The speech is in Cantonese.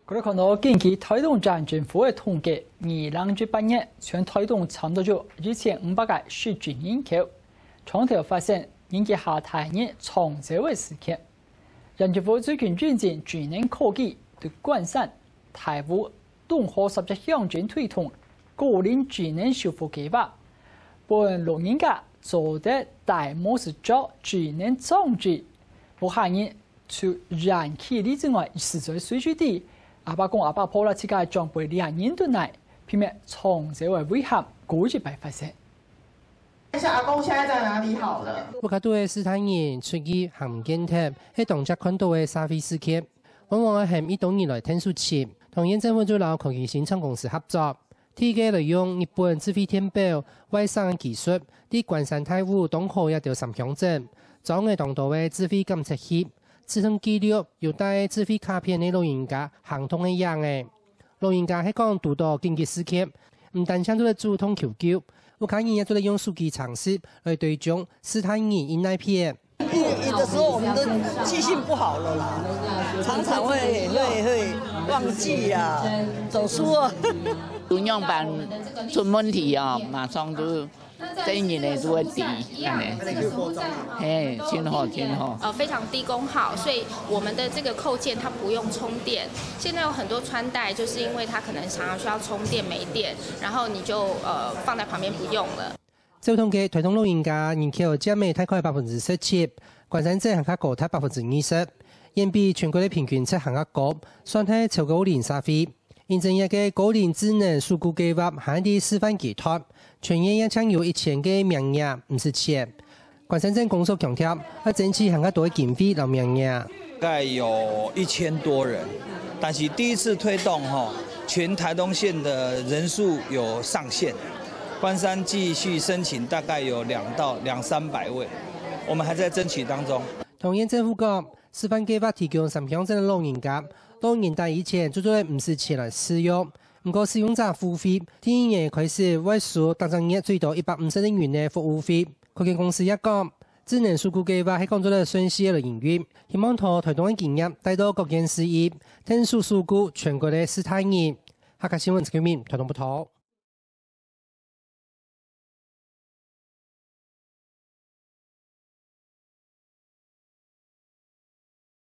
我哋看到近期推動站政府嘅統計，2018年全推動差唔多咗1500個數據人口，從頭發現人嘅下台年長者嘅時期。人政府最近引進智能科技對關山、台湖、東河十隻鄉鎮推動個人智能修復計劃，本老人家做得大模式咗智能裝置，無限人除燃氣力之外，實在需求低。阿爸講阿爸破啦，自家裝備2年度內，避免長者嘅危險估計白發生。 看一下阿公現在在哪裡好了？ 我較多嘅斯坦人出去行建貼，係當家看到嘅社會事件，往往係一棟年來聽數切，同縣政府做老科技新創公司合作，提嘅利用日本智慧天表外省嘅技術，啲關山太湖東河一條3鄉鎮，裝嘅當道嘅智慧監測器。智能記錄有帶智慧卡片嘅老人家行通一樣嘅，老人家喺講遇到緊急事件，唔但搶到嚟主動求救，有看人也做嚟用數據常識來對準斯坦人因那片。 有的時候我們都記性不好了啦，常常會忘記啊，走書啊。 運用版出問題啊，馬上就這一年就會低，真好。 非常低功耗，所以我們的這個扣件它不用充電。現在有很多穿戴，就是因為它可能常常需要充電沒電，然後你就放在旁邊不用了。 照統計，推動老人家人口佔嘅大概17%，關山鎮行較高達20%，遠比全國嘅平均值行較高，算係超過年社會。現正一個個人智能數據計劃係啲示範階段，全縣一共有1000個名額，唔是錢。關山鎮公所強調，要爭取行較多嘅經費留名額。 大概有1000多人，但是第一次推動全台東縣的人數有上限。關山繼續申請，大概有200到300位，我們還在爭取當中。 同縣政府講，示範計劃提供3鄉鎮嘅老人家，到年代以前做咗唔是錢來使用，唔過使用者付費，第一年開始會收當張月最多150元嘅服務費。佢嘅公司一講，智能數據計劃係講咗咧順勢嚟營運，希望同推動嘅經驗帶到各縣市業，聽數據全國嘅斯坦人。客家新聞陳建明，台東報道。